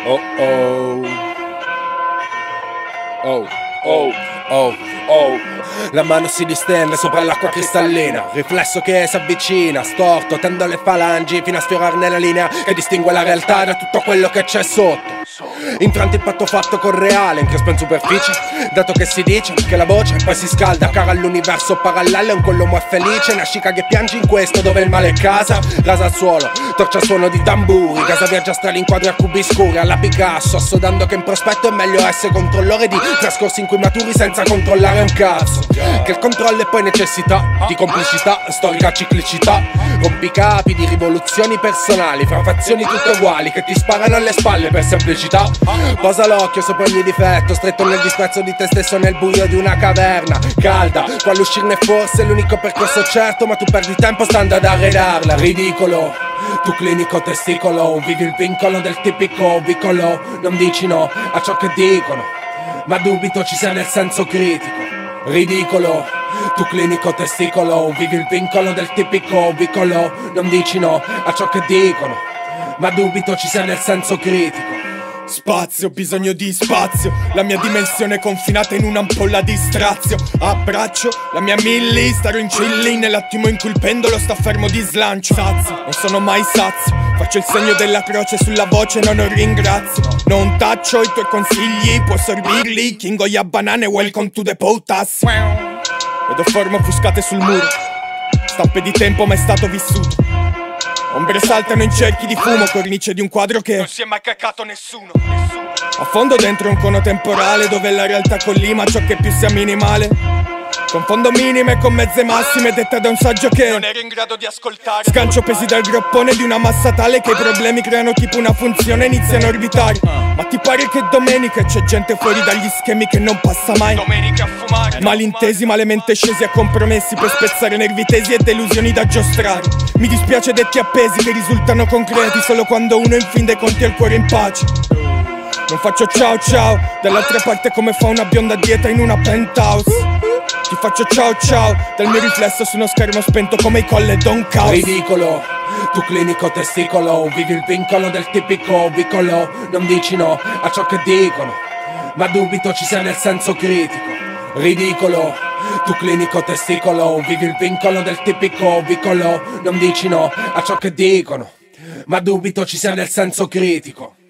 Oh oh. Oh oh oh oh. La mano si distende sopra l'acqua cristallina, riflesso che si avvicina, storto, tendo le falangi fino a sfiorarne la linea che distingue la realtà da tutto quello che c'è sotto. Infranti il patto fatto col reale, increspa in superficie, dato che si dice che la voce poi si scalda, cara all'universo parallelo, è un collomo è felice, nascica che piangi in questo dove il male è casa, rasa al suolo, torcia al suono di tamburi, casa viaggia strali in quadri a cubi scuri, alla Picasso, assodando che in prospetto è meglio essere controllore di trascorsi in cui maturi senza controllare un cazzo, che il controllo è poi necessità di complicità, storica ciclicità, rompicapi di rivoluzioni personali, fra fazioni tutte uguali che ti sparano alle spalle per semplicità. Posa l'occhio sopra ogni difetto, stretto nel disprezzo di te stesso nel buio di una caverna calda, quale uscirne forse è l'unico percorso certo, ma tu perdi tempo stando ad arredarla. Ridicolo, tu clinico testicolo, vivi il vincolo del tipico vicolo, non dici no a ciò che dicono, ma dubito ci sia nel senso critico. Ridicolo, tu clinico testicolo, vivi il vincolo del tipico vicolo, non dici no a ciò che dicono, ma dubito ci sia nel senso critico. Spazio, bisogno di spazio, la mia dimensione è confinata in un'ampolla di strazio. Abbraccio la mia milli, starò in chilli nell'attimo in cui il pendolo sta fermo di slancio. Sazio, non sono mai sazio, faccio il segno della croce sulla voce, non ho ringrazio. Non taccio i tuoi consigli, puoi sorbirli, Kingo ya banane, welcome to the potas. Vedo forme offuscate sul muro, stampe di tempo ma è stato vissuto. Ombre saltano in cerchi di fumo, cornice di un quadro che non si è mai caccato nessuno. Affondo dentro un cono temporale dove la realtà collima ciò che più sia minimale. Confondo minime con mezze massime dette da un saggio che non ero in grado di ascoltare. Sgancio pesi dal groppone di una massa tale che i problemi creano tipo una funzione e iniziano a orbitare. Ma ti pare che domenica c'è gente fuori dagli schemi che non passa mai? Domenica a fumare, malintesi, malemente scesi a compromessi per spezzare nervi tesi e delusioni da giostrare. Mi dispiace detti appesi che risultano concreti solo quando uno in fin dei conti ha il cuore in pace. Non faccio ciao ciao, dall'altra parte come fa una bionda dieta in una penthouse. Ti faccio ciao ciao, dal mio riflesso su uno schermo spento come i Colle Don Caos. Ridicolo, tu clinico testicolo, vivi il vincolo del tipico vicolo, non dici no a ciò che dicono, ma dubito ci sia nel senso critico. Ridicolo, tu clinico testicolo, vivi il vincolo del tipico vicolo, non dici no a ciò che dicono, ma dubito ci sia nel senso critico.